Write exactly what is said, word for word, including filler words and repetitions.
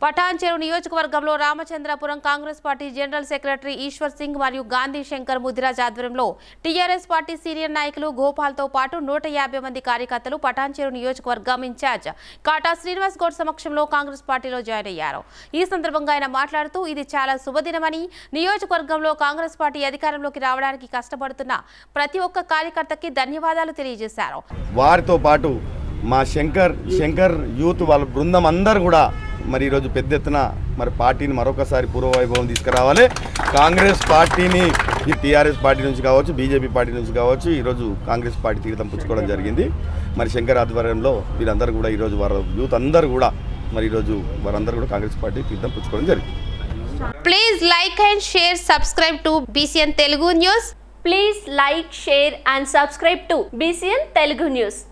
పటాన్ చెరు నియోజకవర్గంలో Ramachandrapuram Congress party general secretary Ishwar Singh మరియు గాంధీ శంకర్ ముదిరాజ్ ఆధ్వర్యంలో టీఆర్ఎస్ పార్టీ సీనియర్ నాయకులు గోపాల్తో పాటు నూట యాభై మంది కార్యకర్తలు పటాన్ చెరు నియోజకవర్గం ఇన్ఛార్జ్ కాటా శ్రీనివాస్ గౌడ్ సమక్షంలో కాంగ్రెస్ పార్టీలో జాయిన్ అయ్యారు. ఈ సందర్భంగా ఆయన మాట్లాడుతూ ఇది చాలా శుభదినమని, నియోజకవర్గంలో కాంగ్రెస్ పార్టీ అధికారంలోకి రావడానికి కష్టపడుతున్న ప్రతి ఒక్క కార్యకర్తకి ధన్యవాదాలు తెలియజేశారు. వారితో పాటు మా శంకర్ శంకర్ యూత్ వాళ్ళ బృందం అందరూ కూడా మరి ఈరోజు పెద్ద ఎత్తున మరి పార్టీని మరొకసారి పూర్వవైభవం తీసుకురావాలి. కాంగ్రెస్ పార్టీని ఈ టీఆర్ఎస్ పార్టీ నుంచి కావచ్చు, బీజేపీ పార్టీ నుంచి కావచ్చు, ఈరోజు కాంగ్రెస్ పార్టీ తీర్థం పుచ్చుకోవడం జరిగింది. మరి శంకర్ ఆధ్వర్యంలో వీరందరూ కూడా ఈరోజు వారు యూత్ అందరూ కూడా మరి ఈరోజు వారందరూ కూడా కాంగ్రెస్ పార్టీ తీర్థం పుచ్చుకోవడం జరిగింది. Please like and share, subscribe to BCN Telugu news. Please like, share and subscribe to B C N Telugu News.